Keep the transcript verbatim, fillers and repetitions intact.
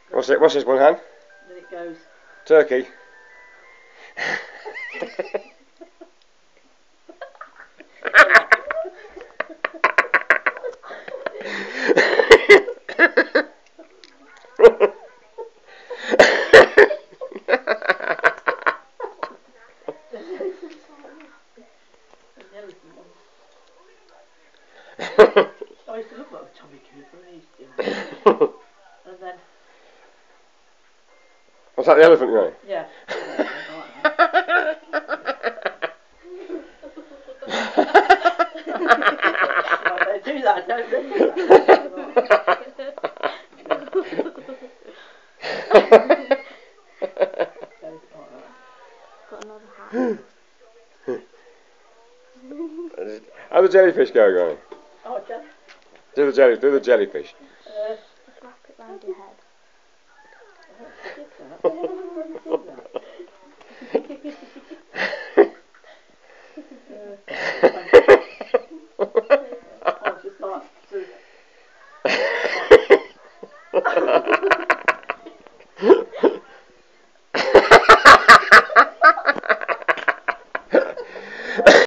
What's it? What's this one, Han? Then it goes. Turkey. I used to look like Tommy Cooper and he's doing and then... What's that, the elephant guy? Yeah. Don't do that, don't do Got another hat. How's the jellyfish go, Granny? Oh, jelly. Do the jelly, do the jellyfish. Uh, Just wrap it round your head. I don't forget that.